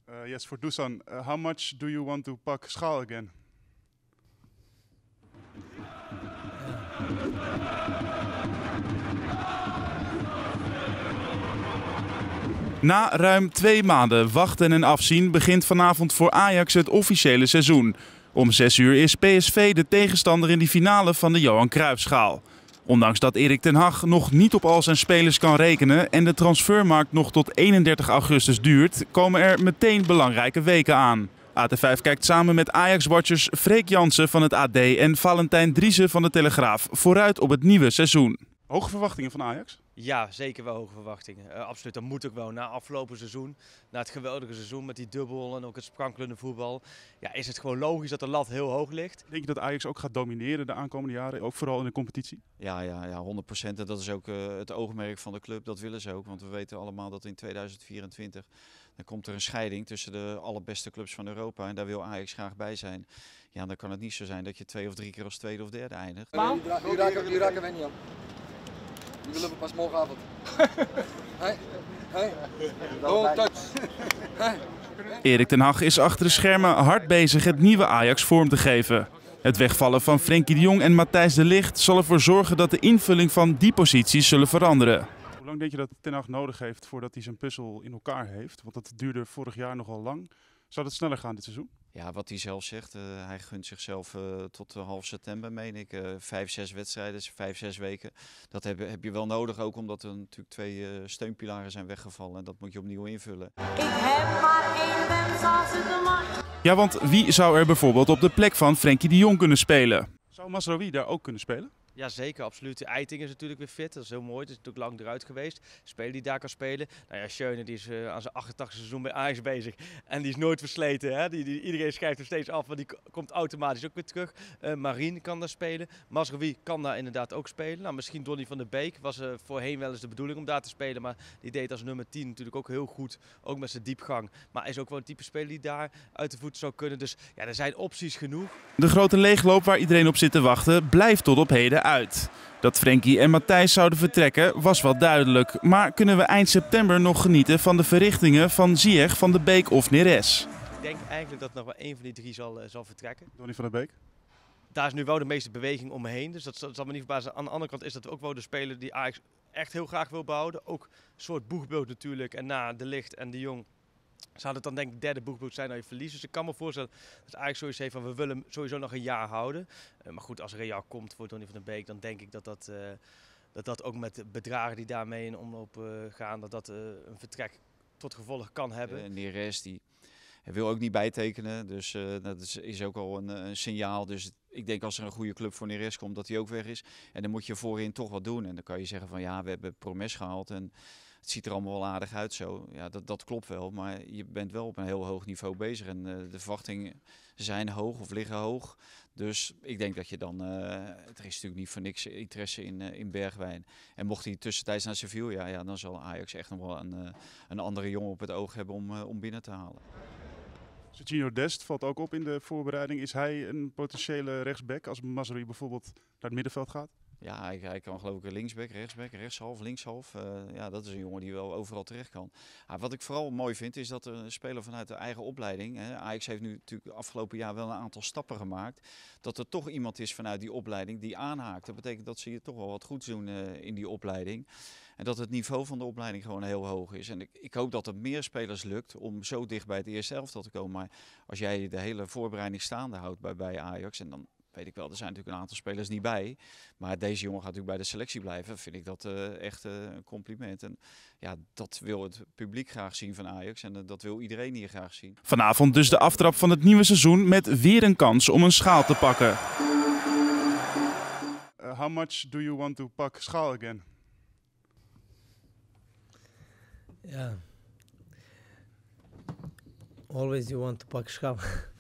Yes, for Dusan. How much do you want to pak Schaal again? Na ruim 2 maanden wachten en afzien begint vanavond voor Ajax het officiële seizoen. Om 6 uur is PSV de tegenstander in de finale van de Johan Cruijffschaal. Ondanks dat Erik ten Hag nog niet op al zijn spelers kan rekenen en de transfermarkt nog tot 31 augustus duurt, komen er meteen belangrijke weken aan. AT5 kijkt samen met Ajax-watchers Freek Jansen van het AD en Valentijn Driessen van de Telegraaf vooruit op het nieuwe seizoen. Hoge verwachtingen van Ajax? Ja, zeker wel hoge verwachtingen. Absoluut, dat moet ook wel. Na afgelopen seizoen, na het geweldige seizoen met die dubbel en ook het sprankelende voetbal, ja, is het gewoon logisch dat de lat heel hoog ligt. Denk je dat Ajax ook gaat domineren de aankomende jaren, ook vooral in de competitie? Ja, 100%. En dat is ook het oogmerk van de club, dat willen ze ook. Want we weten allemaal dat in 2024 dan komt er een scheiding tussen de allerbeste clubs van Europa. En daar wil Ajax graag bij zijn. Ja, dan kan het niet zo zijn dat je 2 of 3 keer als tweede of derde eindigt. Die raken wij niet aan. Die willen we pas morgenavond. Don't touch. Erik ten Hag is achter de schermen hard bezig het nieuwe Ajax vorm te geven. Het wegvallen van Frenkie de Jong en Matthijs de Ligt zal ervoor zorgen dat de invulling van die posities zullen veranderen. Hoe lang denk je dat ten Hag nodig heeft voordat hij zijn puzzel in elkaar heeft? Want dat duurde vorig jaar nogal lang. Zou het sneller gaan dit seizoen? Ja, wat hij zelf zegt, hij gunt zichzelf tot half september, meen ik. 5, 6 wedstrijden, 5, 6 weken. Dat heb je wel nodig, ook omdat er natuurlijk 2 steunpilaren zijn weggevallen. En dat moet je opnieuw invullen. Ik heb maar 1 wens als het de macht. Ja, want wie zou er bijvoorbeeld op de plek van Frenkie de Jong kunnen spelen? Zou Mazraoui daar ook kunnen spelen? Ja, zeker, absoluut. De Eiting is natuurlijk weer fit, dat is heel mooi. Het is natuurlijk lang eruit geweest. Speler die daar kan spelen. Nou ja, Schöne die is aan zijn 88e seizoen bij Ajax bezig. En die is nooit versleten. Hè? Iedereen schrijft hem steeds af, want die komt automatisch ook weer terug. Marien kan daar spelen. Mazraoui kan daar inderdaad ook spelen. Nou, misschien Donny van der Beek was voorheen wel eens de bedoeling om daar te spelen. Maar die deed als nummer 10 natuurlijk ook heel goed. Ook met zijn diepgang. Maar hij is ook wel een type speler die daar uit de voet zou kunnen. Dus ja, er zijn opties genoeg. De grote leegloop waar iedereen op zit te wachten blijft tot op heden uit. Dat Frenkie en Matthijs zouden vertrekken was wel duidelijk. Maar kunnen we eind september nog genieten van de verrichtingen van Ziyech, Van der Beek of Neres? Ik denk eigenlijk dat nog wel 1 van die 3 zal vertrekken. Donny van der Beek? Daar is nu wel de meeste beweging omheen, dus dat zal me niet verbazen. Aan de andere kant is dat ook wel de speler die Ajax echt heel graag wil behouden. Ook een soort boegbeeld natuurlijk. En na de Ligt en de Jong zou het dan denk ik derde boegbeeld zijn dat je verliest. Dus ik kan me voorstellen dat Ajax sowieso heeft van we willen hem sowieso nog een jaar houden. Maar goed, als Real komt voor Donny van der Beek, dan denk ik dat ook met de bedragen die daarmee in omloop gaan, dat een vertrek tot gevolg kan hebben. Neres die wil ook niet bijtekenen, dus dat is ook al een signaal. Dus ik denk als er een goede club voor Neres komt, dat hij ook weg is. En dan moet je voorin toch wat doen. En dan kan je zeggen van ja, we hebben Promes gehaald en het ziet er allemaal wel aardig uit zo. Ja, dat klopt wel, maar je bent wel op een heel hoog niveau bezig. En de verwachtingen zijn hoog of liggen hoog. Dus ik denk dat je dan, er is natuurlijk niet voor niks interesse in Bergwijn. En mocht hij tussentijds naar Sevilla, ja, dan zal Ajax echt nog wel een andere jongen op het oog hebben om binnen te halen. Serginho Dest valt ook op in de voorbereiding. Is hij een potentiële rechtsback als Mazraoui bijvoorbeeld naar het middenveld gaat? Ja, hij kan geloof ik linksback, rechtshalf, linkshalf. Ja, dat is een jongen die wel overal terecht kan. Wat ik vooral mooi vind is dat er een speler vanuit de eigen opleiding. Ajax heeft nu natuurlijk afgelopen jaar wel een aantal stappen gemaakt. Dat er toch iemand is vanuit die opleiding die aanhaakt. Dat betekent dat ze hier toch wel wat goeds doen in die opleiding. En dat het niveau van de opleiding gewoon heel hoog is. En ik hoop dat het meer spelers lukt om zo dicht bij het eerste elftal te komen. Maar als jij de hele voorbereiding staande houdt bij Ajax en dan weet ik wel, er zijn natuurlijk een aantal spelers niet bij. Maar deze jongen gaat natuurlijk bij de selectie blijven. Vind ik dat echt een compliment. En ja, dat wil het publiek graag zien van Ajax. En dat wil iedereen hier graag zien. Vanavond dus de aftrap van het nieuwe seizoen met weer een kans om een schaal te pakken. How much do you want to pak Schaal again? Yeah. Always you want to pak Schaal.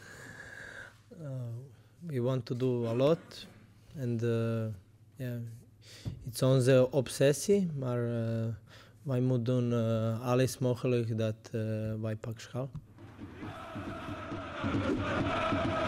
We want to do a lot and yeah, it's onze obsessie, maar wij moeten doen alles mogelijk dat wij pak Schaal.